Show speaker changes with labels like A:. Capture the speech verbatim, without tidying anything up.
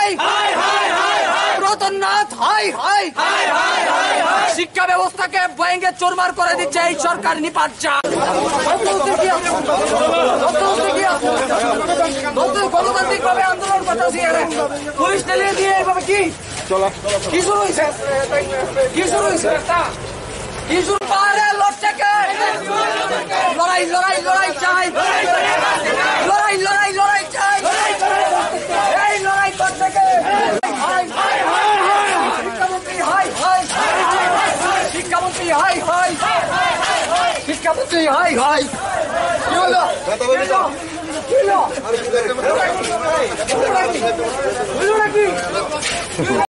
A: High রতননাথ high high শিক্ষা ব্যবস্থাকে ভেঙে চুরমার করে দিচ্ছে এই সরকার নিপাচ্ছা। গণতান্ত্রিক ভাবে আন্দোলন করতেছি, পুলিশ ঠেলিয়ে দিয়ে এইভাবে কি কি শুরু হয়েছে কি শুরু হয়েছে কি শুরু পাহাড়ে লড়ছে লড়াই লড়াই লড়াই চাই লড়াই লড়াই লড়াই চাই এই লড়াই করছে কে? শিক্ষামন্ত্রী হাই হাই শিক্ষামন্ত্রী হাই হাই শিক্ষামন্ত্রী হাই হাই কি হলো কি হলো কি হলো নাকি